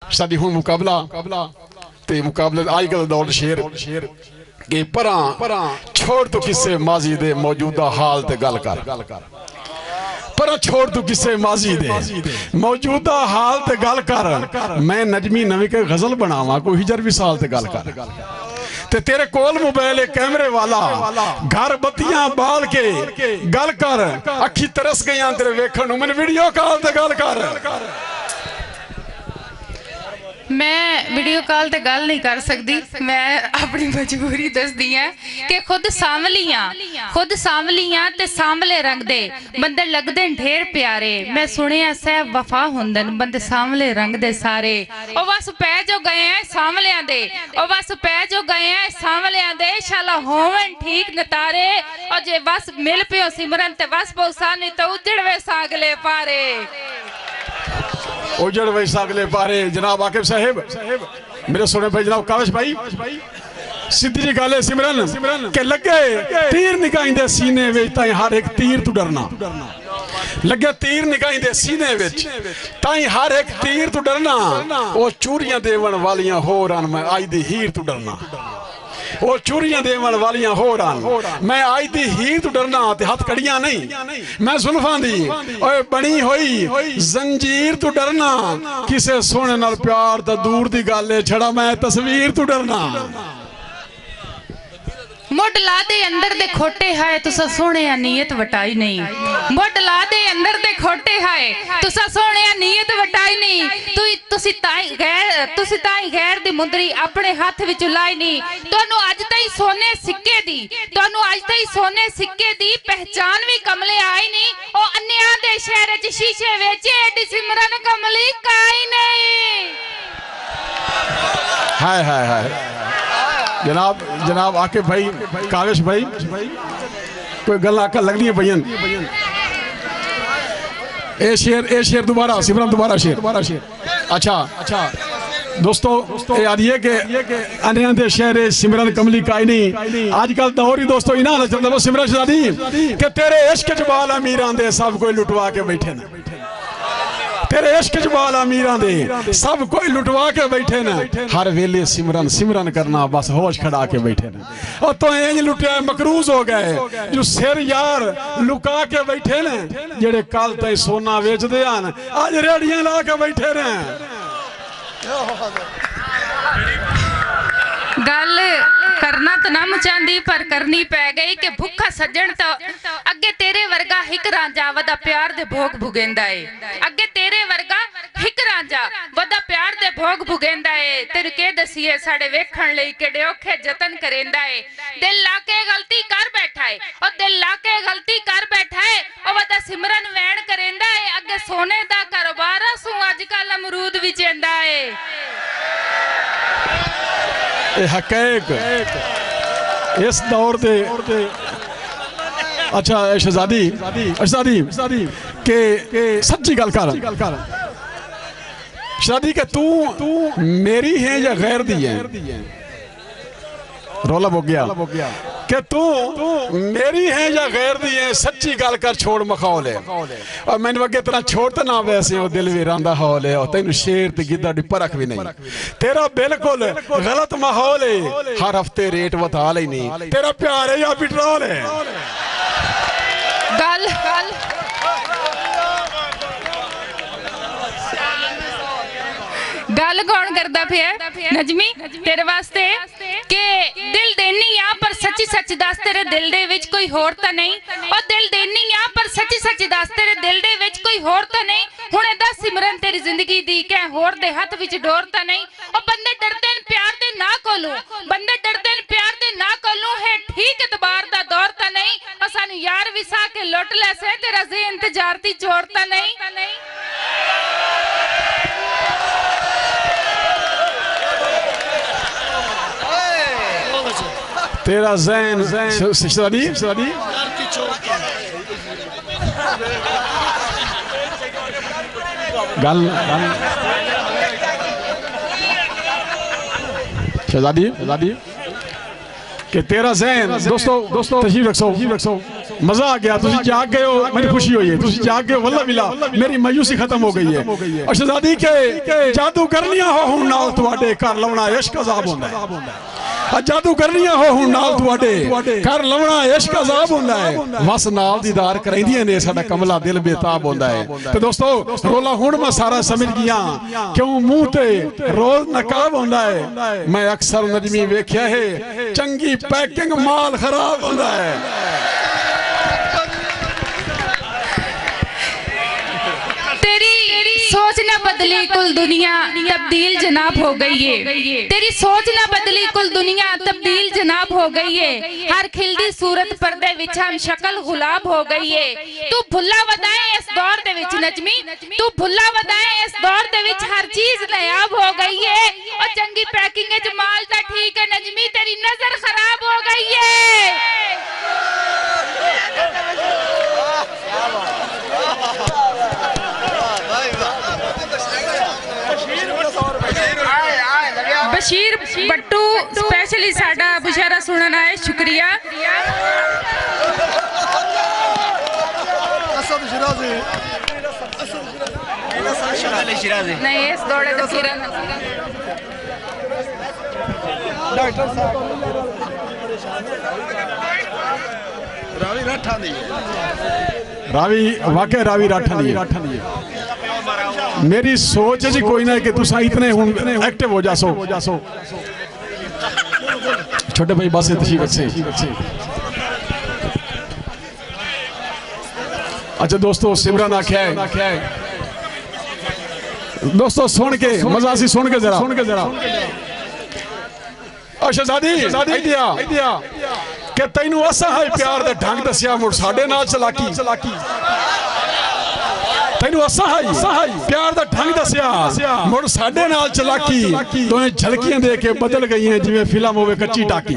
साडी हुण मुकाबला ते मुकाबले अजकल दौर शेर के परां छोड़ तू किसे माजी दे मौजूदा हाल ते गल कर पर छोड़ तू किसे माजी दे मौजूदा हाल ते गल कर। मैं नजमी नवी के गजल बनावा कोई हिजर भी साल ते गल कर ते तेरे कोल मोबाइल कैमरे वाला घर बत्तियां बाल के गल कर। अखी तरस गई तेरे वेखण मैंने वीडियो कॉल ते गल कर। मैं वीडियो कॉल ते गल नहीं कर सकती, मैं अपनी मजबूरी दसदी है कि खुद सांवलियां ते सांवले रंग दे बंदे लगदे ढेर प्यारे। मैं सुनिया सह वफा हुंदन बंदे सांवले रंग दे सारे। ओ बस पै जो गए हैं सांवलियां दे, ओ बस पै जो गए हैं सांवलियां दे। शाला होवन ठीक नतारे और जे बस मिल पियो सिमरन ते बस पौसानी तो उजड़वे सागले पारे। उजड़ वैसा अगले पारे। जनाब आकिब साहिब मेरे सुने भाई जनाब काविश भाई सीधी जी गल है सिमरन के लगे तीर निकाइंदे सीने विच ताई हर एक तीर तू डरना लगे तीर निकाइंदे सीने विच ताई हर एक तीर तू डरना। ओ चूरियां देवन वालियां होरां मैं आज दी हीर तू डरना। वो चूरियां देवन वालियां होरां मैं आज दी हीर तू डरना ते हथ कड़ियां नहीं मैं जुल्फां दी ओए बनी होई जंजीर तू डरना। किसे सोने नाल प्यार दा दूर दी गल है छड़ा मैं तस्वीर तू डरना। मुड ला दे अंदर दे खोटे हाय तुसा सोने नीयत वटाई नहीं। मुड ला दे अंदर दे खोटे हाय तुसा सोने नीयत वटाई नहीं। तुसी ताई गैर दी मुंदरी अपने हाथ विच लाई नहीं। तुहानू अज ताई सोने सिक्के दी तुहानू अज ताई सोने सिक्के दी पहचान भी कमले आई नहीं। ओ अन्या दे शहर च शीशे वेचे एडी सिमरन कमली काई नहीं। हाय हाय हाय जनाब आके भाई काविश भाई कोई गल आकर लगनी है भैया। ए शेर दोबारा सिमरन दोबारा शेर। अच्छा दोस्तों याद ये कि अन्य दे शहर सिमरन कमली काई नहीं। आजकल दौर ही दोस्तों इना चलता वो सिमरन शहजादी कि तेरे इश्क च बाल अमीरां दे सब कोई लुटवा के बैठे न। तेरे इश्क च बाल अमीरां दे सब कोई लुटवा के बैठे न। हर वेले सिमरन करना बस होश खड़ा के बैठे न। और तो इंज लुटिया मकरूज हो गए जो सिर यार लुका के बैठे न। जेड़े कल तई सोना बेचदे हन अज रेड़ियां ला के बैठे न। गल करना तो ना मचांदी पर करनी पै गई कि भुखा सज्जन तो अगे तेरे वर्गा हिक रांझा वदा प्यार दे भोग भुगेंदा है। अगे तेरे वर्गा हिक रांझा वदा प्यार दे भोग भुगेंदा है। तेरे के दसीए साडे वेखण लई केडे औखे जतन करेंदा है। दिल ला के गलती कर बैठा है और दिल ला के गलती कर बैठा है और वदा सिमरन वैण करेंदा है। अगे सोने दा कारोबार सू अजकल अमरूद विचेंदा है। हकैक इस दौर दे अच्छा शहजादी के सच्ची गल कर शहजादी के तू मेरी है या गैर दी है। रोला हो गया कि तू मेरी है या गैर दी है। सच्ची गल कर छोड़ मखौल है और मैंने अगे तेरा छोड़ तो ना वैसे हो दिल भी रंदा हौल है और तेन शेर ते गिद्दा दी परख भी नहीं। तेरा बिल्कुल गलत माहौल है हर हफ्ते रेट बता ले नहीं। तेरा प्यार है या पेट्रोल है। गल गल कौन करदा फिर नजमी तेरे वास्ते के दिल देनी आ पर सच्ची सच दस तेरे दिल दे विच कोई होर तां नहीं। और दिल देनी आ पर सच्ची सच दस तेरे दिल दे विच कोई होर तां नहीं। हुण इदा सिमरन तेरी जिंदगी दी कै होर दे हथ विच डोर तां नहीं। और बंदे डरदे न प्यार दे ना कोलू बंदे डरदे न प्यार दे ना कोलू है ठीक एतबार दा दौर तां नहीं। और सानू यार विसा के लुट ले से तेरा जे इंतजार दी चोर तां नहीं। तेरा ज़हन शहजादी गल शहजादी कि तेरा ज़हन दोस्तों तशरीफ रखो मजा आ गया तुसी जाग गए हो मेरी खुशी हुई है तुसी जाग गए हो वल्ला बिला मेरी मायूसी खत्म हो गई है और शहजादी के जादू करनियां हो हुण नाल तुहाडे घर लवना इश्क अजाब होंदा है जादू करनियां हो हुण नाल तुहाडे घर लवना इश्क अजाब होंदा है बस नाल दीदार करैंदियां ने साडा कमला दिल बेताब होंदा है ते दोस्तों रोला हुण मैं सारा समझ गया क्यों मुंह ते रोज नकाब होंदा है मैं अक्सर नजमी वेख्या है चंगी पैकिंग माल खराब होंदा है सोच ना बदली कुल दुनिया तब्दील जनाब हो गई है तेरी सोच ना बदली कुल दुनिया तब्दील जनाब हो गई है हर खिलदी सूरत पर्दे विच हम शक्ल गुलाब हो गई है तू भुल्ला वदाए इस दौर दे विच नजमी तू भुल्ला वदाए इस दौर दे विच हर चीज नायाब हो गई है और चंगी पैकिंग विच माल ता ठीक है नजमी तेरी नजर खराब हो गई है बशीर बट्टू स्पेशली साडा बुशारा सुनन आए शुक्रिया नहीं इस दौड़े तो किरण डॉक्टर साहब रावी राठा दी रावी वाकई रावी राठा दी मेरी सोच जी कोई ना कि तुसा इतने एक्टिव हो जासो छोटे भाई बस ठीक अच्छे अच्छा दोस्तों सिमरन आख्या है दोस्तों सुन के मजा सी सुन के जरा शहजादी कि तैनू असा है प्यार दे ढंग दसिया मुड़ साडे नाल चलाकी तैनू असा है प्यार दा ढंग दसिया मुड़ साडे नाल चलाकी दोवें झलकियां दे के बदल गई हैं जिवें फिल्म होवे कच्ची टाकी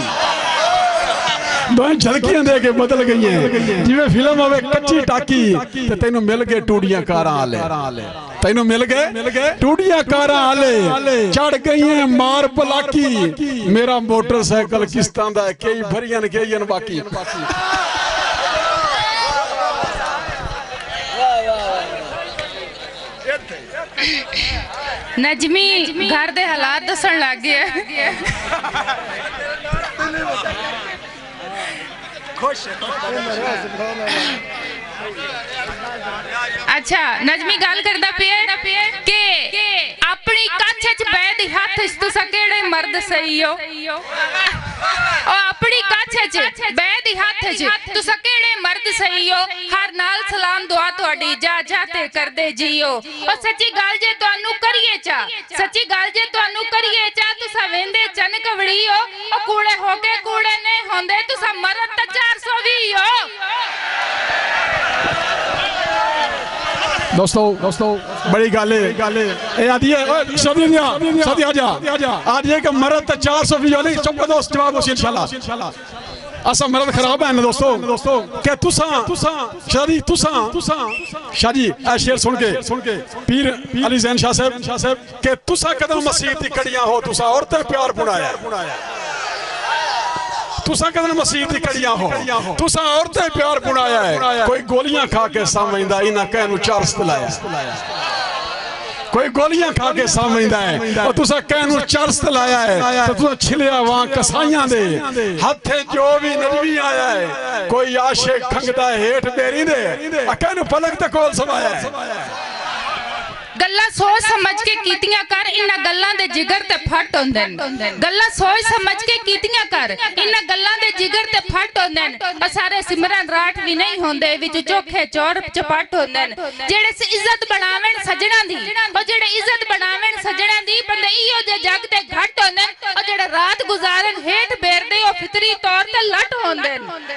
दोवें झलकियां दे के बदल गई हैं जिवें फिल्म होवे कच्ची टाकी ते तैनू मिल गए टूडियां कारां आले तैनू मिल गए टूडियां कारां आले चढ़ गई हैं मार पलाकी मेरा मोटरसाइकिल किस्तां दा कई भरियां कई बाकी नजमी घर दे हालात दसन लग गए अच्छा नजमी गल करदा पिए के अपनी कच्छ च बैठ हाथ च तुसा केड़े मर्द सही हो और अपनी कच्छ च बैठ हाथ च तुसा केड़े मर्द सही हो हर नाल सलाम दुआ तोड़ी जा जाते करदे जियो और सच्ची गल जे तुहानू करिए चा सच्ची गल जे तुहानू करिए चा तुसा वेंदे चन कवड़ी हो और कूड़े होके कूड़े ने होंदे तुसा मरद त 420 हो दोस्तों बड़ी गल है आदि है शादी आजा आज ये कि मर्द तो 420 वाली चुप दोस्त जवाब होसी इंशाल्लाह असा मर्द खराब है ना दोस्तों के तुसा शादी ए शेर सुन के पीर अली जैन शाह साहब के तुसा कदम मसीह दी कड़ियां हो तुसा औरतें प्यार बुनाया तुसा कदम मसीह दी कड़ियां हो तुसा औरतें प्यार बुनाया है कोई गोलियां खा के समझदा इना कहनु चरस लाया कोई गोलियां खा के समझदा है और तुसा कहनु चरस लाया है तो तुसा छिलिया वहां कसाइयां दे हाथे जो भी नजमी आया है कोई आशिक खंगदा हेठ बेरी दे कहनु पलक ते कोल समाया है गल्ला सोच समझ के कीतियां कर इन्ना गल्लां दे जिगर ते फट होंदे गल्ला सोच समझ के कीतियां कर इन्ना गल्लां दे जिगर ते फट होंदे और सारे सिमरन राठ भी नहीं होंदे विच चोखे चौर चपट होंदे जेड़े इज्जत बनावेन सजना दी और जेड़े इज्जत बनावेन सजना दी बंदे इयो जे जग ते घट होंदे और जेड़े रात गुजारन हेठ बेरदे ओ फितरी तौर ते लट होंदे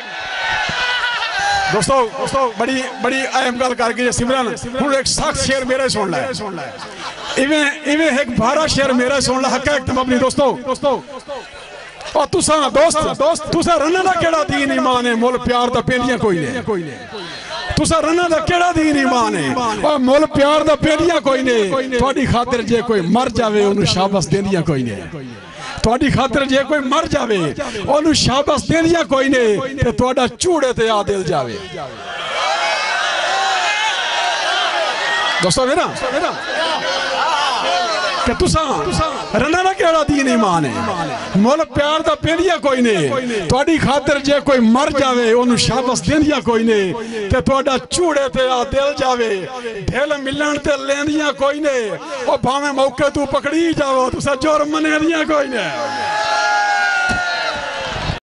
दोस्तों बड़ी अहम गल करके सिमरन हुण एक सख्त शेर मेरे सुन लै इवें एक भारा शेर मेरे सुन लै हक अपनी दोस्तों और तुसा दोस्त तुसा रन्ना दा केड़ा दीन ईमान है मुल प्यार दा पेंदियां कोई नहीं तुसा रन्ना दा केड़ा दीन ईमान है और मुल प्यार दा पेंदियां कोई नहीं थोड़ी खातिर जे कोई मर जावे उन्हें शाबाश देंदियां कोई नहीं ਤੁਹਾਡੀ ਖਾਤਰ ਜੇ ਕੋਈ ਮਰ ਜਾਵੇ ਉਹਨੂੰ ਸ਼ਾਬਾਸ਼ ਦੇਣੀਆਂ ਕੋਈ ਨਹੀਂ ਤੇ ਤੁਹਾਡਾ ਝੂੜੇ ਤੇ ਆ ਦਿਲ ਜਾਵੇ दोस्तों मेरा कि तुसा रना ना केड़ा दीन ईमान है मुल प्यार दा पेंदिया कोई नहीं तुहाडी खातर जे कोई मर जावे ओनू शाबाश देंदिया कोई नहीं ते तुहाडा चूड़े ते आ दिल जावे दिल मिलन ते लेंदिया कोई नहीं ओ भावे मौके तू पकड़ी जावो तुसा जोर मनेदिया कोई नहीं